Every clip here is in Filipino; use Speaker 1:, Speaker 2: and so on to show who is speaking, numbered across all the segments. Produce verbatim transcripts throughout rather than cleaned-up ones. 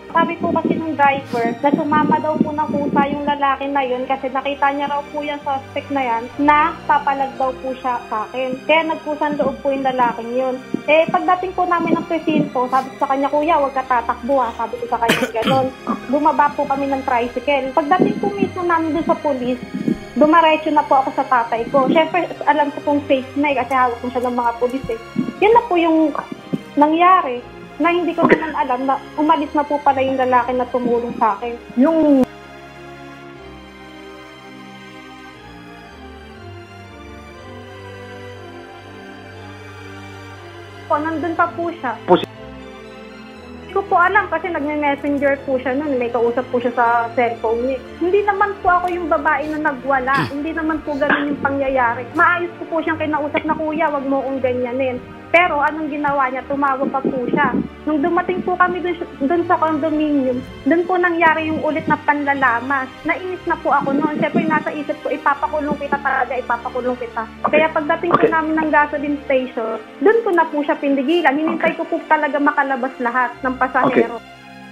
Speaker 1: Sabi po kasi ng driver na sumama daw po ng kusa yung lalaki na yun kasi nakita niya raw po yung suspect na yan na papalag daw po siya sa akin. Kaya nagkusan loob po yung lalaking yun. Eh, pagdating po namin ng presinto, sabi ko sa kanya, kuya, huwag ka tatakbo ha. Sabi ko sa kanya gano'n. Bumaba po kami ng tricycle. Pagdating po mismo namin doon sa police, dumaretso na po ako sa tatay ko. Siyempre, alam ko pong face na eh, kasi hawak ko siya ng mga pulis eh. Yun na po yung nangyari. Na hindi ko naman alam na umalis na po pala yung lalaki na tumulong sa akin.
Speaker 2: Yung...
Speaker 1: Po, nandun pa po siya. Hindi ko po alam kasi nagme-messenger po siya nun. May kausap po siya sa cellphone niya. Hindi naman po ako yung babae na nagwala. Hindi naman po ganun yung pangyayari. Maayos ko po siyang kinausap na, kuya, wag mo kong ganyanin. Pero anong ginawa niya? Tumawa pa po siya. Nung dumating po kami dun, dun sa condominium, dun po nangyari yung ulit na panlalamas. Nainis na po ako noon. Siyempre nasa isip ko, ipapakulong kita talaga, ipapakulong kita. Kaya pagdating po namin ng gasoline station, dun ko na po siya pindigilan. Hinintay ko po talaga makalabas lahat ng pasahero. Okay.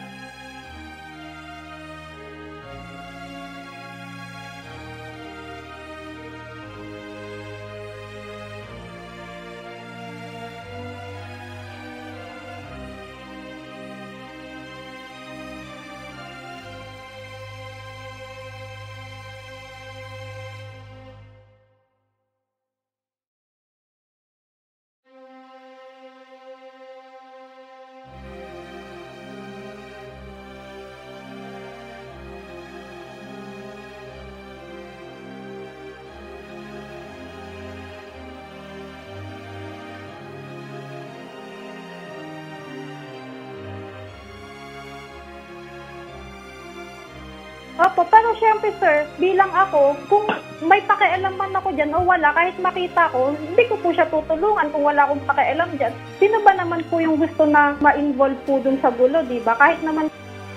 Speaker 1: Opo, pero syempre sir, bilang ako, kung may pakialam man ako dyan o wala, kahit makita ko, hindi ko po siya tutulungan kung wala akong pakialam dyan. Sino ba naman po yung gusto na ma-involve po dun sa gulo, di ba? Kahit naman...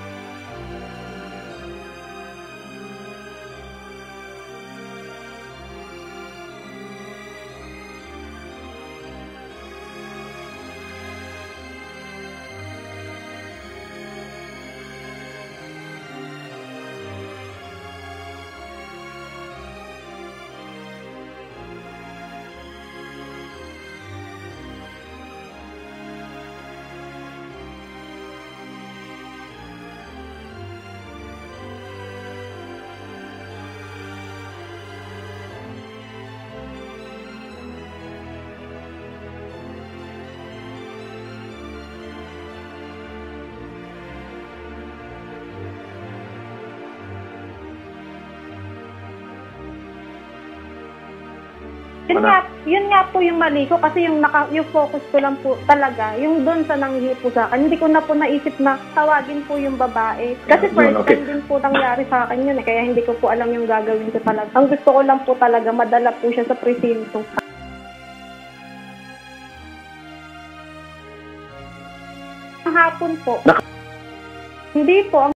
Speaker 1: Yun nga, yun nga po yung mali ko kasi yung, naka, yung focus ko lang po talaga, yung doon sa nanghihi po sa akin. Hindi ko na po naisip na tawagin po yung babae. Kasi first
Speaker 2: yun, okay.
Speaker 1: time din po nangyari sa akin yun eh, kaya hindi ko po alam yung gagawin ko talaga. Ang gusto ko lang po talaga, madala po siya sa presinto. Ang hapon po. Hindi po.